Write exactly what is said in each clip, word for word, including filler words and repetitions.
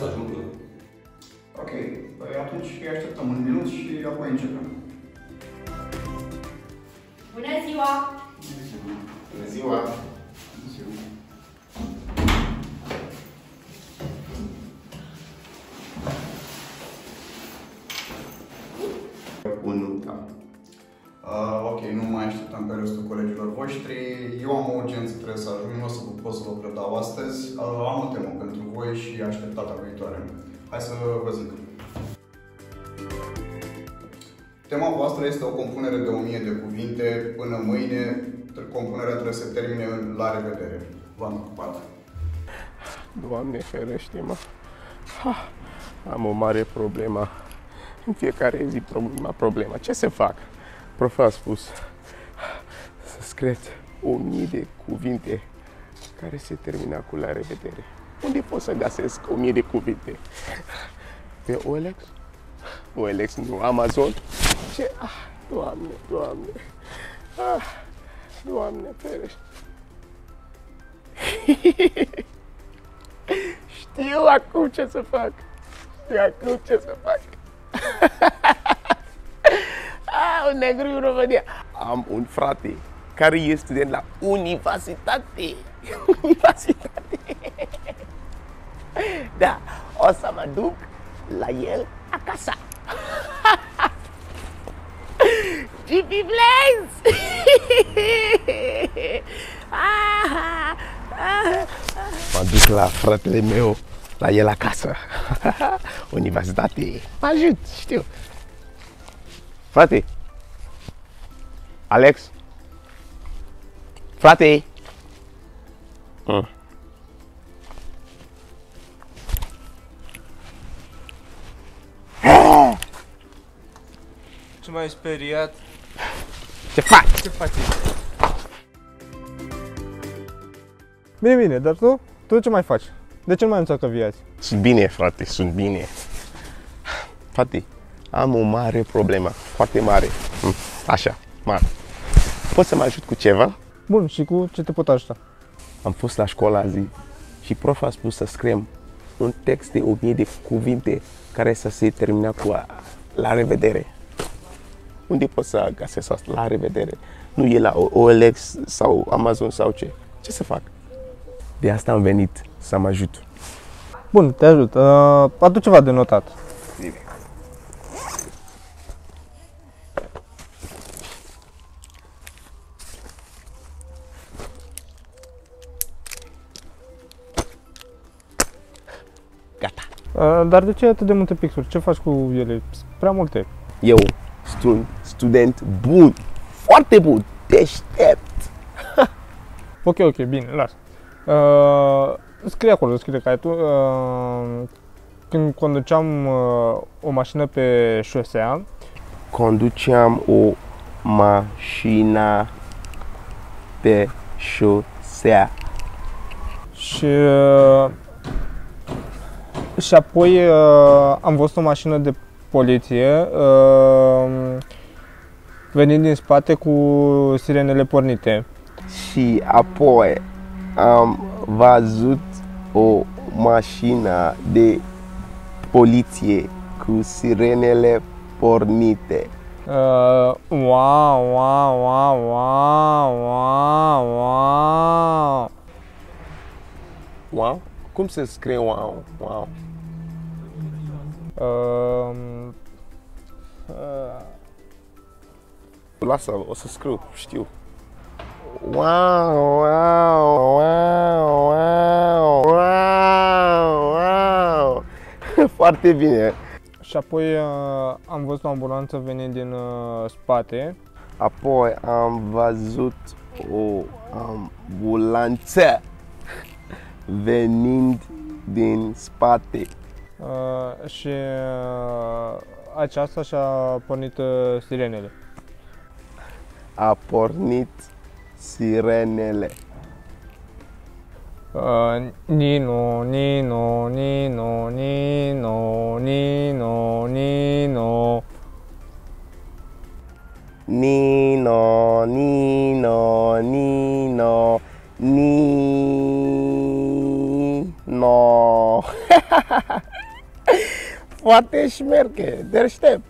ajung eu. Ok, păi atunci îi așteptăm un minut și apoi începem. Bună ziua! Bună ziua! Bună ziua! Unu, da. Uh, ok, nu mai așteptăm pe restul colegilor voștri. Eu am o urgență, trebuie să ajung, nu o să pot să vă predau astăzi. Uh, am o temă pentru voi și aștept data viitoare. Hai să vă zic. Tema voastră este o compunere de o mie de cuvinte. Până mâine, compunerea trebuie să se termine la revedere. V-am ocupat. Doamne ferește-mă! Am o mare problemă. În fiecare zi problema, problema. Ce să fac? Proful a spus să scrieți o mie de cuvinte care se termină cu la revedere. Unde pot să găsesc o mie de cuvinte? Pe O L X? O L X, nu, Amazon? Ce? Ah, Doamne, Doamne! Ah, Doamne ferește! Știu acum ce să fac! Știu acum ce să fac! Ah, un negru în România! Am un frate care e student la universitate! Universitate! Da, o să mă duc la el acasă! G P Blaze! Mă duc la fratele meu, la el acasă. Universitate. Mă ajut, știu. Frate. Alex. Frate. Mm. Ce m-ai speriat? Ce faci? Ce faci? Bine, bine, dar tu? Tu ce mai faci? De ce nu mai înțeleg că vii azi? Sunt bine, frate, sunt bine. Frate, am o mare problemă, foarte mare. Așa, mare. Poți să mă ajut cu ceva? Bun, și cu ce te pot ajuta? Am fost la școală azi și prof a spus să scriem un text de o mie de cuvinte care să se termine cu a, la revedere. Unde pot să găsesc asta? La revedere. Nu e la O L X sau Amazon sau ce. Ce să fac? De asta am venit să mă ajut. Bun, te ajut. Uh, adu ceva de notat. Bine. Gata. Uh, dar de ce atât de multe pixuri? Ce faci cu ele? Prea multe. Eu sunt student bun, foarte bun, deștept. Ok, ok, bine, las. Uh, scrie acolo, scrie caietul. Uh, când conduceam uh, o mașină pe șosea, Conduceam o mașină pe șosea. și, uh, și apoi uh, am văzut o mașină de poliție uh, venind din spate cu sirenele pornite. Și apoi am văzut o mașină de poliție cu sirenele pornite. Uh, wow, wow, wow, wow, wow, wow. Wow? Cum se scrie wow? Wow. Uh, uh, Lasă, o să scriu, știu. Wow, wow, wow, wow, wow, wow. Foarte bine. și apoi uh, am văzut o ambulanță venind din uh, spate. Apoi am văzut o ambulanță venind din spate. Uh, și uh, aceasta și-a pornit uh, sirenele. A pornit sirenele. Uh, Nino, Nino, Nino, Nino, Nino, Nino. Nino, Nino, Nino, Nino. Foarte șmerche, deștept.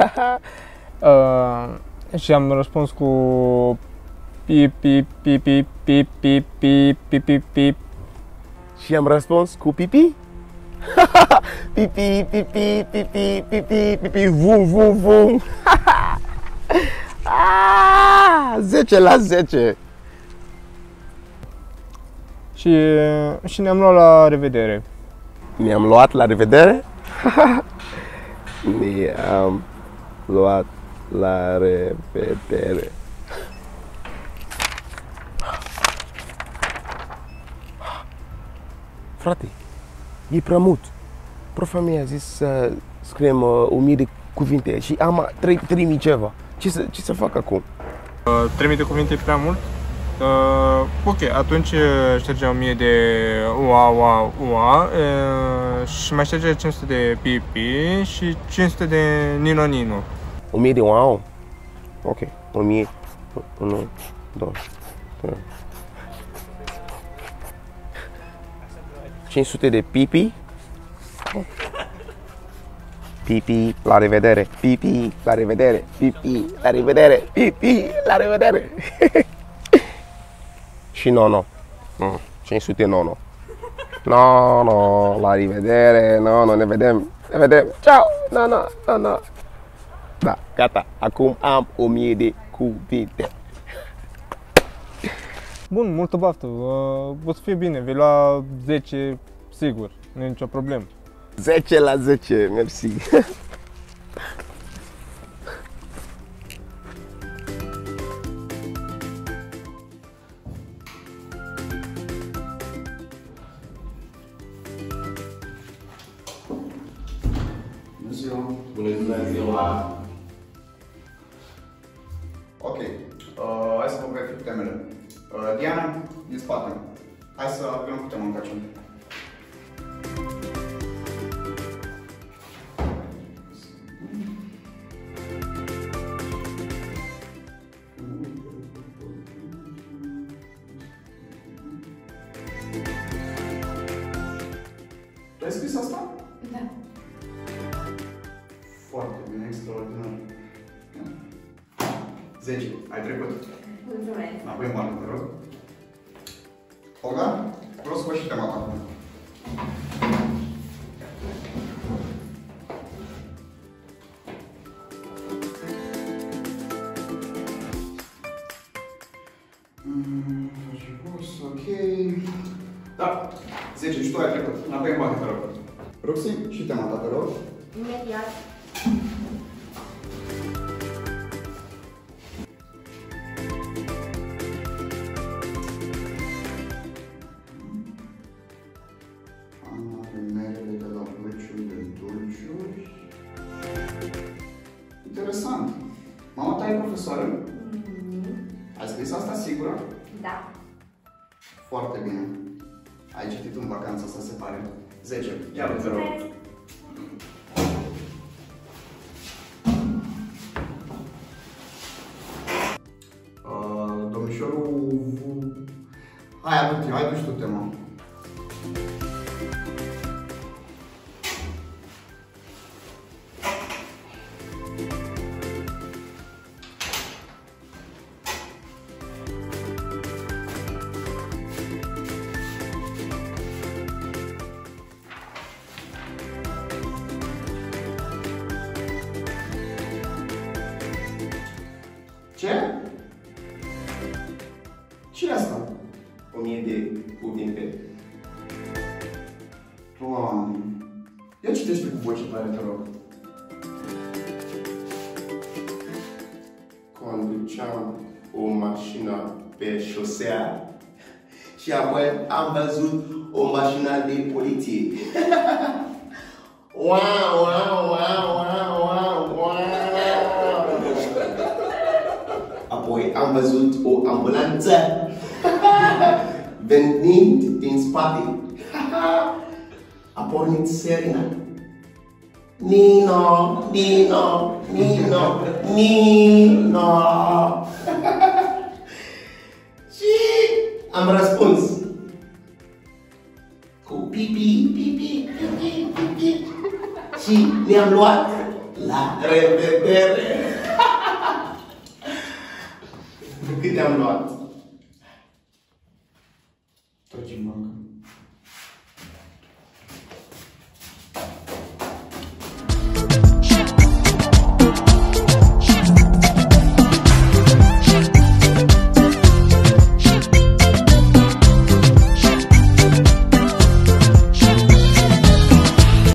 Uh, și am răspuns cu pi pi pi pi pi pi pi pi pi pi. Și am răspuns cu pipi? Pipi, pipi, pipi, pipi, pipi, vum, vum, vum. zece la zece. Și, și ne-am luat la revedere. Ne-am luat la revedere? Ne-am luat la revedere. Frate, e prea mult. Profa mea a zis să scriem uh, o mie de cuvinte și am trei mii ceva. Ce să, ce să fac acum? Uh, trei mii de cuvinte e prea mult? Uh, ok, atunci ștergem o mie de ua, ua, ua uh, și mai șterge cinci sute de pipi și cinci sute de nino, nino. o mie de wow? Ok, o mie, unu, doi, trei. cinci sute de pipi. Pipi, la revedere, pipi, la revedere, pipi, la revedere, pipi, la revedere. Și nono. Mm, cinci sute nono. No, no, la rivedere, no, no, ne vedem, ne vedem, ciao, no, no, no, no. Da, gata, acum am o mie de cuvinte. Bun, multă baftă, uh, o să fie bine, vei lua zece sigur, nu e nicio problemă. zece la zece, mersi. Bună ziua! Bună ziua! Ok, uh, hai să vă verific temele. Uh, Diana, din spate. Hai să vedem cu tema încacem. Tu ai scris asta? Da. Foarte bine, extraordinar. zece. Ai trecut. Mulțumesc. Înapoi în marcă, te rog. Olga, vreau să vă și tema ta acum. Mm, ok. Da, zece și tu ai trecut. Înapoi în marcă, te rog. Roxy, și tema ta, te rog. Imediat. Merele de la Dulciul de Dulciuri. Interesant. Mama ta e profesoară? Mm-hmm. Ai scris asta sigură? Da. Foarte bine. Ai citit în vacanță, asta se pare. zece. Ia te rog. Uh, domnișorul... Hai, adu-te, hai du-și tu tema. Ce? Ce e asta? O mie de cuvinte. Doamne. Ia citește cu voce tare, te rog. Conduceam o mașină pe șosea și apoi am văzut o mașină de poliție. Wow, wow, wow, wow, wow, wow. Apoi am văzut o ambulanță venind din spate. A pornit sirena. Nino, Nino, Nino, Nino. Și am răspuns cu pipi, pipi, pipi, pipi. Și ne-am luat la revedere! Cât ne-am luat?